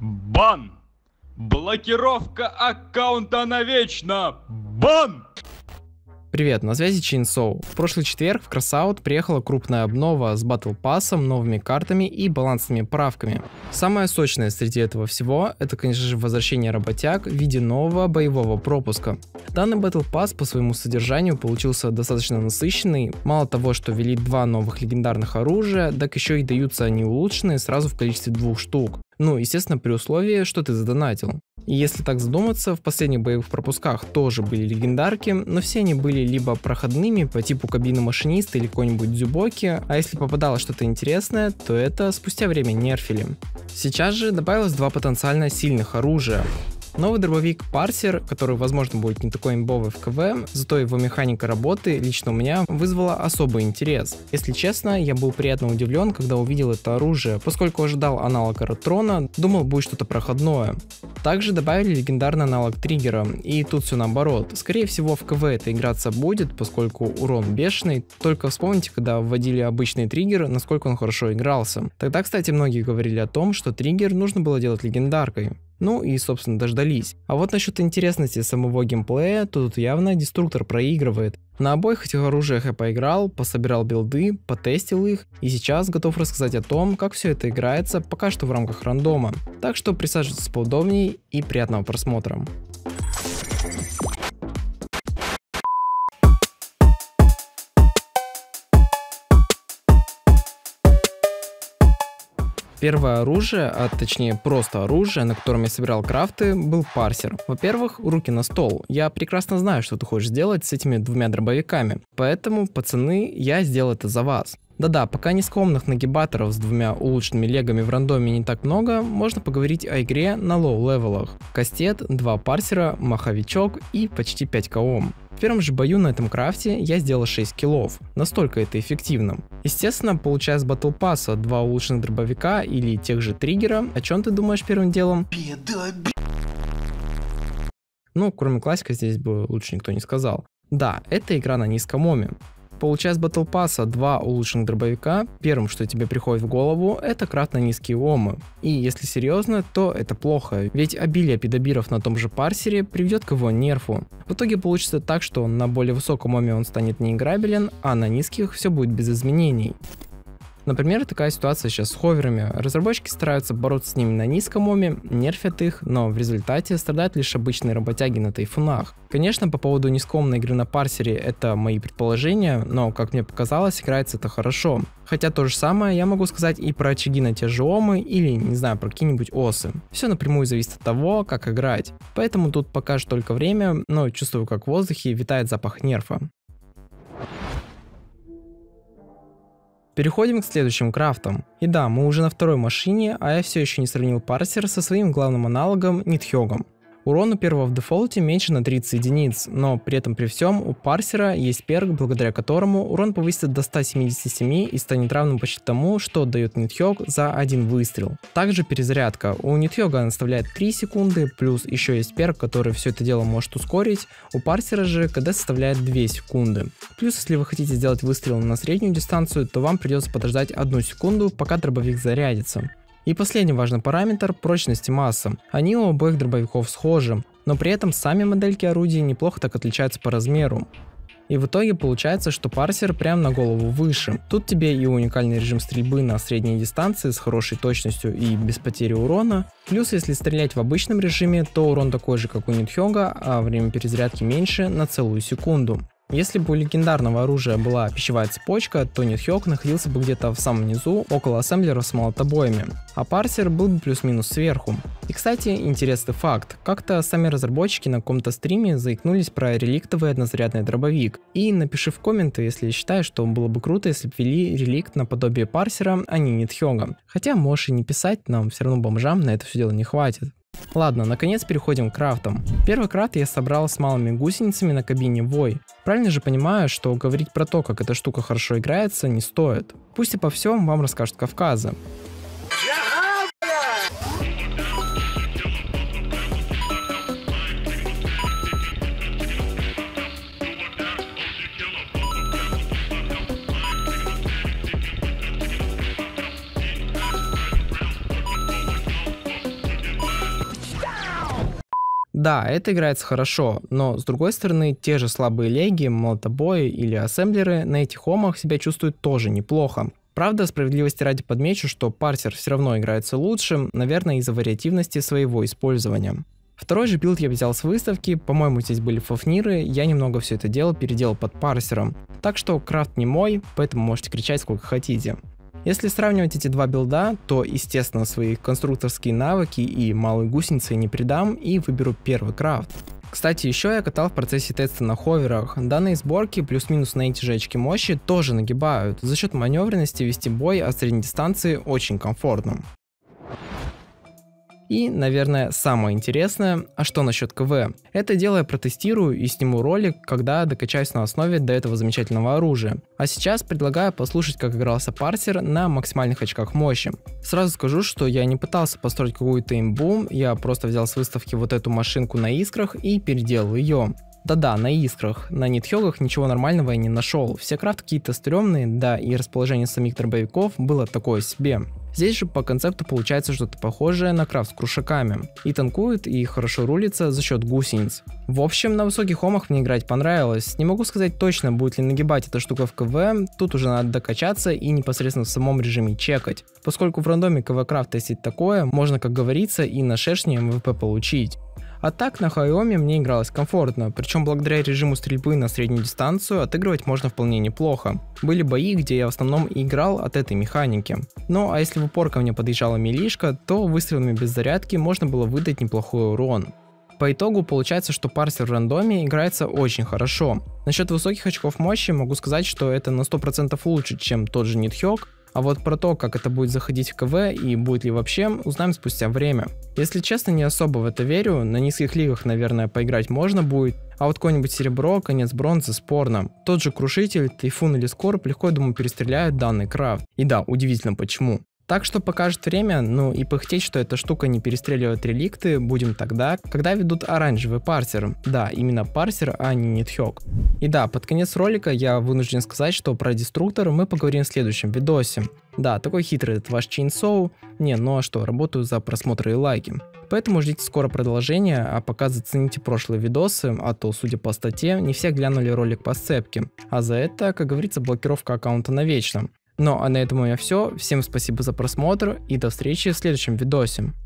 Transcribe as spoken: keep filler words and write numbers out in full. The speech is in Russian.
Бан! Блокировка аккаунта навечно! Бан! Привет, на связи Chainsaw. В прошлый четверг в Crossout приехала крупная обнова с Battle Pass'ом, новыми картами и балансными правками. Самое сочное среди этого всего — это, конечно же, возвращение работяг в виде нового боевого пропуска. Данный Battle Pass по своему содержанию получился достаточно насыщенный. Мало того, что ввели два новых легендарных оружия, так еще и даются они улучшенные сразу в количестве двух штук. Ну, естественно, при условии, что ты задонатил. И если так задуматься, в последних боевых пропусках тоже были легендарки, но все они были либо проходными по типу кабины машиниста или какой-нибудь дзюбоки, а если попадалось что-то интересное, то это спустя время нерфили. Сейчас же добавилось два потенциально сильных оружия. Новый дробовик Парсер, который, возможно, будет не такой имбовый в КВ, зато его механика работы лично у меня вызвала особый интерес. Если честно, я был приятно удивлен, когда увидел это оружие, поскольку ожидал аналог Ротрона, думал, будет что-то проходное. Также добавили легендарный аналог триггера, и тут все наоборот. Скорее всего, в КВ это играться будет, поскольку урон бешеный, только вспомните, когда вводили обычный триггер, насколько он хорошо игрался. Тогда, кстати, многие говорили о том, что триггер нужно было делать легендаркой. Ну и, собственно, дождались. А вот насчет интересности самого геймплея, то тут явно деструктор проигрывает. На обоих этих оружиях я поиграл, пособирал билды, потестил их, и сейчас готов рассказать о том, как все это играется, пока что в рамках рандома. Так что присаживайтесь поудобнее и приятного просмотра. Первое оружие, а точнее просто оружие, на котором я собирал крафты, был парсер. Во-первых, руки на стол. Я прекрасно знаю, что ты хочешь сделать с этими двумя дробовиками. Поэтому, пацаны, я сделал это за вас. Да-да, пока нескромных нагибаторов с двумя улучшенными легами в рандоме не так много, можно поговорить о игре на лоу-левелах. Кастет, два парсера, маховичок и почти пять ком. В первом же бою на этом крафте я сделал шесть киллов. Настолько это эффективно. Естественно, получая с Battle Pass'а два улучшенных дробовика или тех же триггера, о чем ты думаешь первым делом? Ну, кроме классика здесь бы лучше никто не сказал. Да, это игра на низком оме. Получая с Battle Pass'а два улучшенных дробовика, первым, что тебе приходит в голову, это крафт на низкие омы. И если серьезно, то это плохо, ведь обилие пидобиров на том же парсере приведет к его нерфу. В итоге получится так, что на более высоком оме он станет неиграбелен, а на низких все будет без изменений. Например, такая ситуация сейчас с ховерами. Разработчики стараются бороться с ними на низком оме, нерфят их, но в результате страдают лишь обычные работяги на тайфунах. Конечно, по поводу низкомной игры на парсере это мои предположения, но, как мне показалось, играется это хорошо. Хотя то же самое я могу сказать и про очаги на те же омы или, не знаю, про какие-нибудь осы. Все напрямую зависит от того, как играть. Поэтому тут покажет только время, но чувствую, как в воздухе витает запах нерфа. Переходим к следующим крафтам. И да, мы уже на второй машине, а я все еще не сравнил парсер со своим главным аналогом Нидхёгом. Урон у первого в дефолте меньше на тридцать единиц, но при этом при всем у парсера есть перк, благодаря которому урон повысится до ста семидесяти семи и станет равным почти тому, что дает Нидхёг за один выстрел. Также перезарядка. У Нидхёга она составляет три секунды, плюс еще есть перк, который все это дело может ускорить. У парсера же КД составляет две секунды. Плюс, если вы хотите сделать выстрел на среднюю дистанцию, то вам придется подождать одну секунду, пока дробовик зарядится. И последний важный параметр – прочность и масса. Они у обоих дробовиков схожи, но при этом сами модельки орудий неплохо так отличаются по размеру. И в итоге получается, что парсер прям на голову выше. Тут тебе и уникальный режим стрельбы на средней дистанции с хорошей точностью и без потери урона. Плюс, если стрелять в обычном режиме, то урон такой же, как у Нидхёга, а время перезарядки меньше на целую секунду. Если бы у легендарного оружия была пищевая цепочка, то Нидхёг находился бы где-то в самом низу, около ассемблеров с молотобоями, а парсер был бы плюс-минус сверху. И, кстати, интересный факт. Как-то сами разработчики на каком-то стриме заикнулись про реликтовый однозарядный дробовик. И напиши в комменты, если считаешь, что было бы круто, если бы ввели реликт наподобие парсера, а не Нидхёга. Хотя можешь и не писать, нам все равно бомжам на это все дело не хватит. Ладно, наконец переходим к крафтам. Первый крафт я собрал с малыми гусеницами на кабине Вой. Правильно же понимаю, что говорить про то, как эта штука хорошо играется, не стоит. Пусть и по всем вам расскажет Кавказа. Да, это играется хорошо, но с другой стороны, те же слабые леги, молотобои или ассемблеры на этих омах себя чувствуют тоже неплохо. Правда, справедливости ради подмечу, что парсер все равно играется лучше, наверное, из-за вариативности своего использования. Второй же билд я взял с выставки, по-моему, здесь были фафниры, я немного все это дело переделал под парсером. Так что крафт не мой, поэтому можете кричать сколько хотите. Если сравнивать эти два билда, то, естественно, свои конструкторские навыки и малые гусеницы не придам и выберу первый крафт. Кстати, еще я катал в процессе теста на ховерах. Данные сборки плюс-минус на эти же очки мощи тоже нагибают. За счет маневренности вести бой от средней дистанции очень комфортно. И, наверное, самое интересное, а что насчет КВ? Это дело я протестирую и сниму ролик, когда докачаюсь на основе до этого замечательного оружия. А сейчас предлагаю послушать, как игрался парсер на максимальных очках мощи. Сразу скажу, что я не пытался построить какую-то имбу, я просто взял с выставки вот эту машинку на искрах и переделал ее. Да-да, на искрах. На нитхёгах ничего нормального я не нашел. Все крафты какие-то стрёмные, да и расположение самих дробовиков было такое себе. Здесь же по концепту получается что-то похожее на крафт с крушаками. И танкует, и хорошо рулится за счет гусениц. В общем, на высоких омах мне играть понравилось. Не могу сказать точно, будет ли нагибать эта штука в КВ, тут уже надо докачаться и непосредственно в самом режиме чекать. Поскольку в рандоме КВ крафта есть такое, можно, как говорится, и на шершне эм вэ пэ получить. А так на хайоме мне игралось комфортно, причем благодаря режиму стрельбы на среднюю дистанцию отыгрывать можно вполне неплохо. Были бои, где я в основном играл от этой механики. Ну а если в упор ко мне подъезжала милишка, то выстрелами без зарядки можно было выдать неплохой урон. По итогу получается, что парсер в рандоме играется очень хорошо. Насчет высоких очков мощи могу сказать, что это на сто процентов лучше, чем тот же нитхёг. А вот про то, как это будет заходить в КВ и будет ли вообще, узнаем спустя время. Если честно, не особо в это верю, на низких лигах, наверное, поиграть можно будет, а вот какое-нибудь серебро, конец бронзы спорно. Тот же Крушитель, Тайфун или Скорб легко, я думаю, перестреляют данный крафт. И да, удивительно почему. Так что покажет время, ну и пыхтеть, что эта штука не перестреливает реликты, будем тогда, когда ведут оранжевый парсер. Да, именно парсер, а не нитхёг. И да, под конец ролика я вынужден сказать, что про деструктор мы поговорим в следующем видосе. Да, такой хитрый этот ваш Chainsaw. Не, ну а что, работаю за просмотры и лайки. Поэтому ждите скоро продолжения, а пока зацените прошлые видосы, а то, судя по статье, не все глянули ролик по сцепке. А за это, как говорится, блокировка аккаунта навечно. Ну а на этом у меня все. Всем спасибо за просмотр и до встречи в следующем видосе.